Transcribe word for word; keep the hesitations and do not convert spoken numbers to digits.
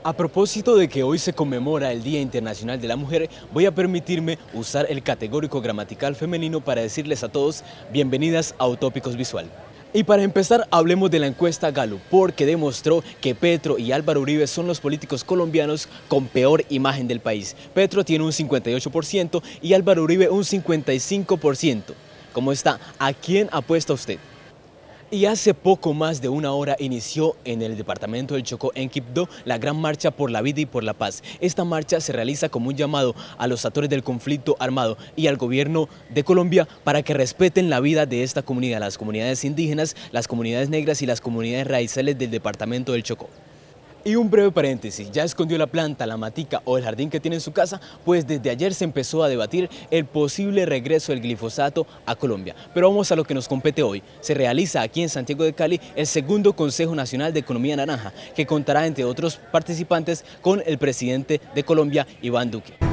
A propósito de que hoy se conmemora el Día Internacional de la Mujer, voy a permitirme usar el categórico gramatical femenino para decirles a todos bienvenidas a Utópicos Visual. Y para empezar, hablemos de la encuesta Gallup, porque demostró que Petro y Álvaro Uribe son los políticos colombianos con peor imagen del país. Petro tiene un cincuenta y ocho por ciento y Álvaro Uribe un cincuenta y cinco por ciento. ¿Cómo está? ¿A quién apuesta usted? Y hace poco más de una hora inició en el departamento del Chocó, en Quibdó, la Gran Marcha por la Vida y por la Paz. Esta marcha se realiza como un llamado a los actores del conflicto armado y al gobierno de Colombia para que respeten la vida de esta comunidad, las comunidades indígenas, las comunidades negras y las comunidades raizales del departamento del Chocó. Y un breve paréntesis, ¿ya escondió la planta, la matica o el jardín que tiene en su casa? Pues desde ayer se empezó a debatir el posible regreso del glifosato a Colombia. Pero vamos a lo que nos compete hoy. Se realiza aquí en Santiago de Cali el segundo Consejo Nacional de Economía Naranja, que contará entre otros participantes con el presidente de Colombia, Iván Duque.